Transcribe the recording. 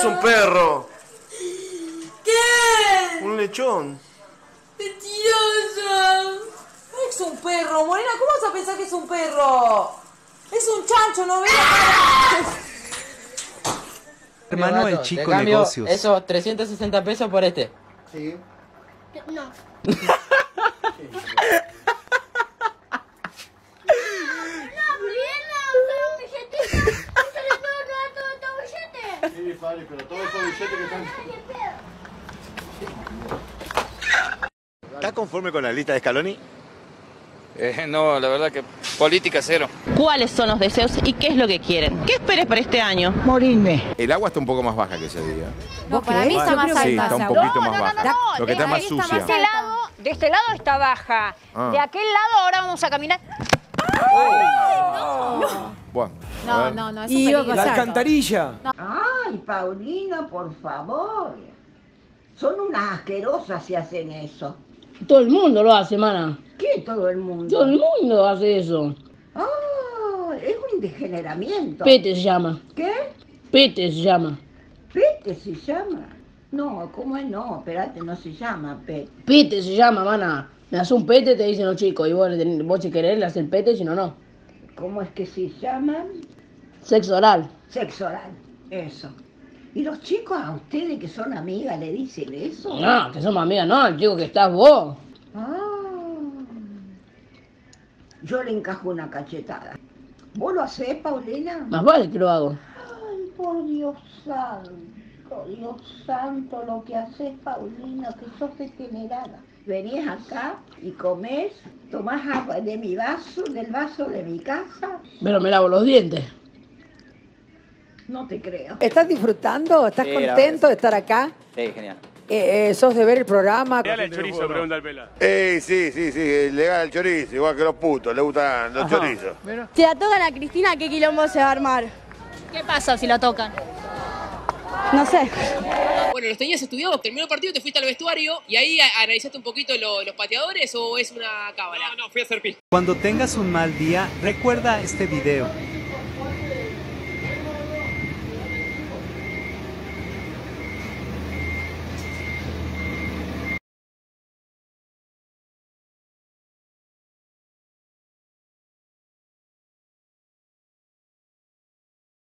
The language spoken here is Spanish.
Es un perro. ¿Qué? Un lechón. ¡Mentirosa! No es un perro, Morena. ¿Cómo vas a pensar que es un perro? Es un chancho, ¿no ves? Hermano, el chico negocios. Eso, 360 pesos por este. Sí. No. Sí, Fabri, pero todos esos billetes que están... ¿Estás conforme con la lista de Scaloni? No, la verdad que política cero. ¿Cuáles son los deseos y qué es lo que quieren? ¿Qué esperes para este año? Morirme. El agua está un poco más baja que ese día. No, para mí está más alta. Sí, está un poquito más baja. No, Lo que está más sucia. De este lado está baja. De aquel lado ahora vamos a caminar. Bueno. No, eso es La alcantarilla. Ay, Paulina, por favor. Son unas asquerosas si hacen eso. Todo el mundo lo hace, mana. ¿Qué todo el mundo? Todo el mundo hace eso. Ah, es un degeneramiento. Pete se llama. ¿Qué? Pete se llama. ¿Pete se llama? No, ¿cómo es? No, espérate, no se llama pete. Pete se llama, mana. Me hace un pete, te dicen los chicos. Y vos si querés le haces el pete, si no, no. ¿Cómo es que se llaman? Sexo oral. Sexo oral, eso. ¿Y los chicos a ustedes que son amigas le dicen eso? No, que somos amigas, no, el chico que estás vos. Ah, yo le encajo una cachetada. ¿Vos lo hacés, Paulina? Más vale que lo hago. Ay, por Dios santo, lo que haces, Paulina, que sos degenerada. Venís acá y comés, tomás agua de mi vaso, del vaso de mi casa. Pero me lavo los dientes. No te creo. ¿Estás disfrutando? ¿Estás contento de estar acá? Sí, genial. ¿Sos de ver el programa? Legal el chorizo, pregunta el Pela. Sí, legal el chorizo, igual que los putos, le gustan los chorizos. Si la tocan a Cristina, ¿qué quilombo se va a armar? ¿Qué pasa si lo tocan? No sé. Bueno, los tenías estudiados, terminó el partido, te fuiste al vestuario y ahí analizaste un poquito los pateadores o es una cábala. No, fui a hacer pis. Cuando tengas un mal día, recuerda este video.